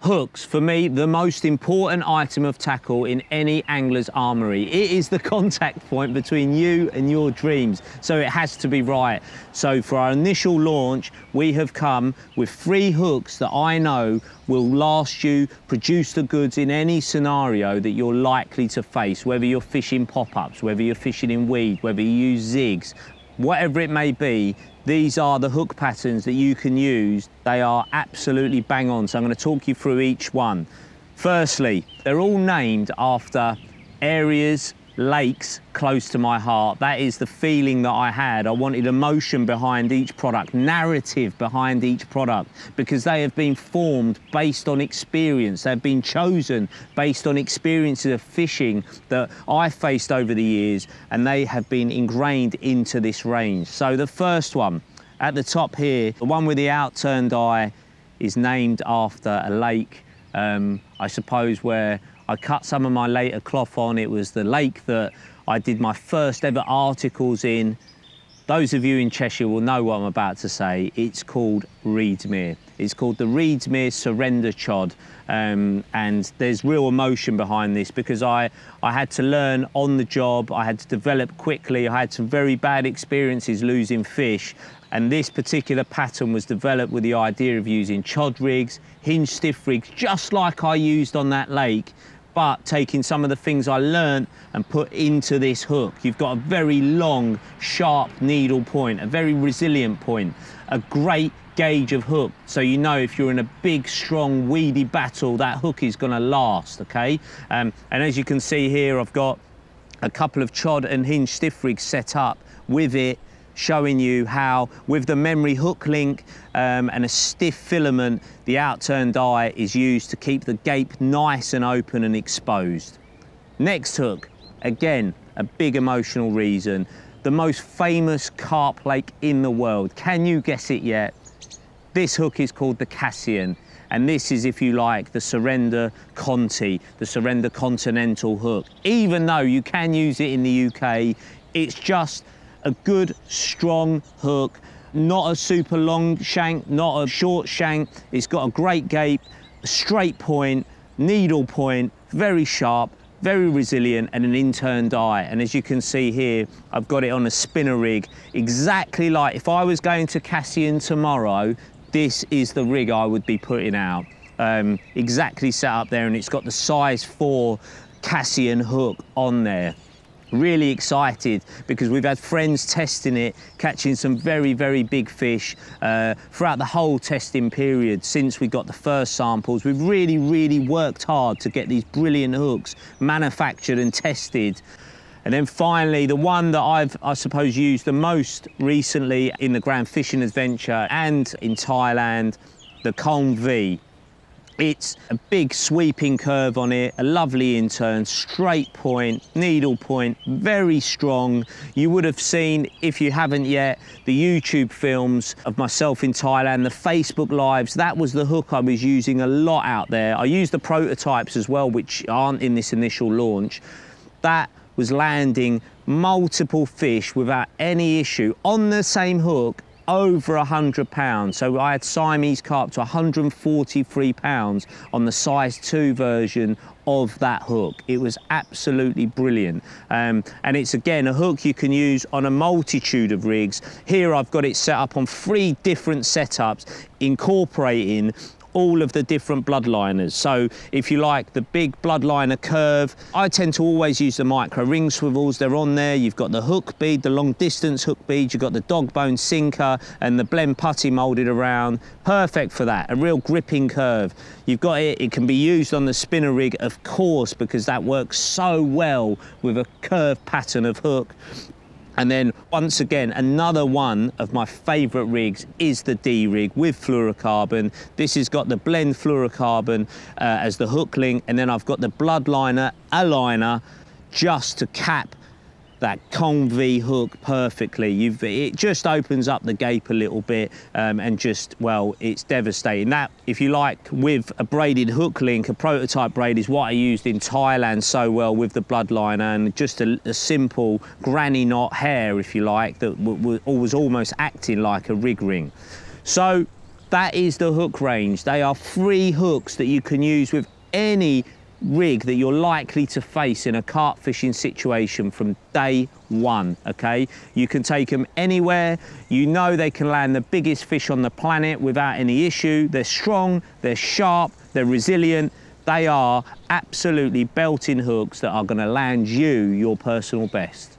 Hooks, for me, the most important item of tackle in any angler's armoury. It is the contact point between you and your dreams, so it has to be right. So for our initial launch, we have come with 3 hooks that I know will last you, produce the goods in any scenario that you're likely to face, whether you're fishing pop-ups, whether you're fishing in weed, whether you use zigs, whatever it may be. These are the hook patterns that you can use. They are absolutely bang on, so I'm going to talk you through each one. Firstly, they're all named after areas, lakes close to my heart. That is the feeling that I had. I wanted emotion behind each product, narrative behind each product, because they have been formed based on experience. They've been chosen based on experiences of fishing that I faced over the years, and they have been ingrained into this range. So the first one at the top here, the one with the outturned eye, is named after a lake, I suppose, where I cut some of my later cloth on. It was the lake that I did my first ever articles in. Those of you in Cheshire will know what I'm about to say. It's called Redesmere. It's called the Redesmere Surrender Chod, and there's real emotion behind this because I had to learn on the job. I had to develop quickly. I had some very bad experiences losing fish, and this particular pattern was developed with the idea of using Chod rigs, Hinged Stiff Rigs, just like I used on that lake, but taking some of the things I learned and put into this hook. You've got a very long, sharp needle point, a very resilient point, a great gauge of hook, so you know if you're in a big, strong, weedy battle, that hook is going to last, okay? And as you can see here, I've got a couple of Chod and Hinged Stiff Rigs set up with it, showing you how, with the memory hook link and a stiff filament, the outturned eye is used to keep the gape nice and open and exposed. Next hook, again, a big emotional reason. The most famous carp lake in the world. Can you guess it yet? This hook is called the Cassien, and this is, if you like, the Surrender Conti, the Surrender Continental hook. Even though you can use it in the UK, it's just a good, strong hook, not a super long shank, not a short shank. It's got a great gape, a straight point, needle point, very sharp, very resilient, and an inturned eye. And as you can see here, I've got it on a spinner rig, exactly like if I was going to Cassien tomorrow, this is the rig I would be putting out. Exactly set up there, and it's got the size 4 Cassien hook on there. Really excited because we've had friends testing it, catching some very, very big fish throughout the whole testing period since we got the first samples. We've really, really worked hard to get these brilliant hooks manufactured and tested. And then finally, the one that I suppose, used the most recently in the Grand Fishing Adventure and in Thailand, the Colne V. It's a big sweeping curve on it, a lovely intern, straight point, needle point, very strong. You would have seen, if you haven't yet, the YouTube films of myself in Thailand, the Facebook Lives. That was the hook I was using a lot out there. I used the prototypes as well, which aren't in this initial launch. That was landing multiple fish without any issue on the same hook, over 100 pounds. So I had Siamese carp to 143 pounds on the size 2 version of that hook. It was absolutely brilliant. And it's, again, a hook you can use on a multitude of rigs. Here I've got it set up on 3 different setups, incorporating all of the different bloodliners. So if you like the big bloodliner curve, I tend to always use the micro ring swivels. They're on there. You've got the hook bead, the long distance hook bead, you've got the dog bone sinker and the blend putty molded around. Perfect for that, a real gripping curve. You've got it, it can be used on the spinner rig, of course, because that works so well with a curved pattern of hook. And then, once again, another one of my favourite rigs is the D rig with fluorocarbon. This has got the blend fluorocarbon as the hook link, and then I've got the bloodliner aligner just to cap that Colne V hook perfectly. It just opens up the gape a little bit and just, well, it's devastating. That, if you like, with a braided hook link, a prototype braid is what I used in Thailand so well with the bloodliner, and just a simple granny knot hair, if you like, that was almost acting like a rig ring. So That is the hook range. They are free hooks that you can use with any rig that you're likely to face in a carp fishing situation from day one, okay? You can take them anywhere. You know they can land the biggest fish on the planet without any issue. They're strong, they're sharp, they're resilient. They are absolutely belting hooks that are going to land you your personal best.